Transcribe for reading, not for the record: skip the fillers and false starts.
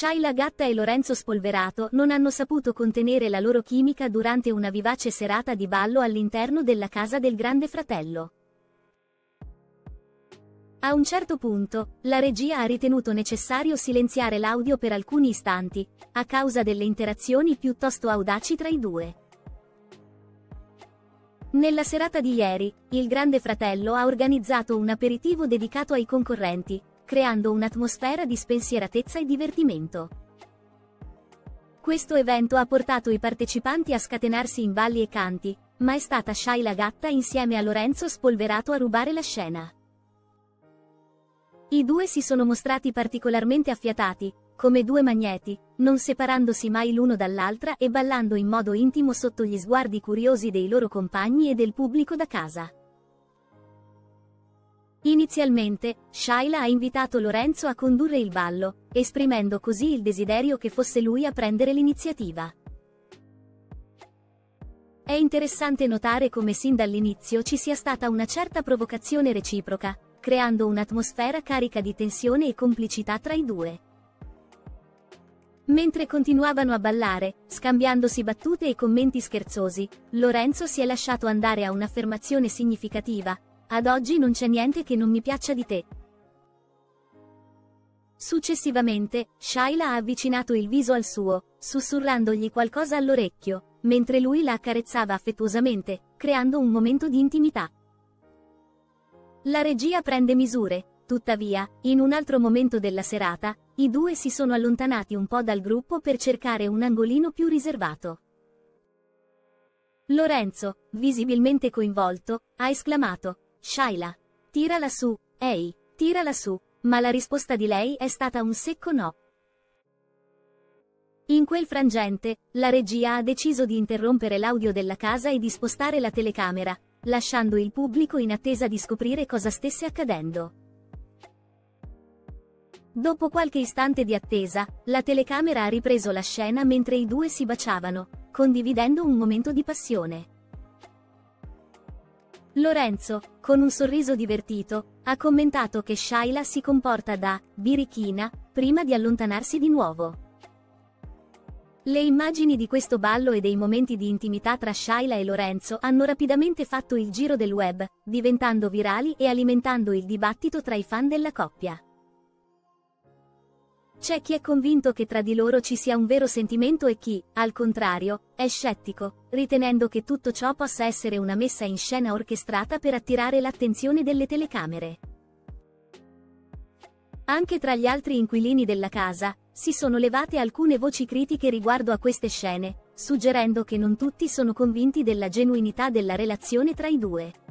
Shayla Gatta e Lorenzo Spolverato non hanno saputo contenere la loro chimica durante una vivace serata di ballo all'interno della casa del Grande Fratello. A un certo punto, la regia ha ritenuto necessario silenziare l'audio per alcuni istanti, a causa delle interazioni piuttosto audaci tra i due. Nella serata di ieri, il Grande Fratello ha organizzato un aperitivo dedicato ai concorrenti, creando un'atmosfera di spensieratezza e divertimento. Questo evento ha portato i partecipanti a scatenarsi in balli e canti, ma è stata Shayla Gatta insieme a Lorenzo Spolverato a rubare la scena. I due si sono mostrati particolarmente affiatati, come due magneti, non separandosi mai l'uno dall'altra e ballando in modo intimo sotto gli sguardi curiosi dei loro compagni e del pubblico da casa. Inizialmente, Shayla ha invitato Lorenzo a condurre il ballo, esprimendo così il desiderio che fosse lui a prendere l'iniziativa. È interessante notare come sin dall'inizio ci sia stata una certa provocazione reciproca, creando un'atmosfera carica di tensione e complicità tra i due. Mentre continuavano a ballare, scambiandosi battute e commenti scherzosi, Lorenzo si è lasciato andare a un'affermazione significativa: "Ad oggi non c'è niente che non mi piaccia di te". Successivamente, Shayla ha avvicinato il viso al suo, sussurrandogli qualcosa all'orecchio, mentre lui la accarezzava affettuosamente, creando un momento di intimità. La regia prende misure, tuttavia, in un altro momento della serata, i due si sono allontanati un po' dal gruppo per cercare un angolino più riservato. Lorenzo, visibilmente coinvolto, ha esclamato: "Shayla, tirala su, ehi, tirala su", ma la risposta di lei è stata un secco no. In quel frangente, la regia ha deciso di interrompere l'audio della casa e di spostare la telecamera, lasciando il pubblico in attesa di scoprire cosa stesse accadendo. Dopo qualche istante di attesa, la telecamera ha ripreso la scena mentre i due si baciavano, condividendo un momento di passione. Lorenzo, con un sorriso divertito, ha commentato che Shayla si comporta da birichina prima di allontanarsi di nuovo. Le immagini di questo ballo e dei momenti di intimità tra Shayla e Lorenzo hanno rapidamente fatto il giro del web, diventando virali e alimentando il dibattito tra i fan della coppia. C'è chi è convinto che tra di loro ci sia un vero sentimento e chi, al contrario, è scettico, ritenendo che tutto ciò possa essere una messa in scena orchestrata per attirare l'attenzione delle telecamere. Anche tra gli altri inquilini della casa, si sono levate alcune voci critiche riguardo a queste scene, suggerendo che non tutti sono convinti della genuinità della relazione tra i due.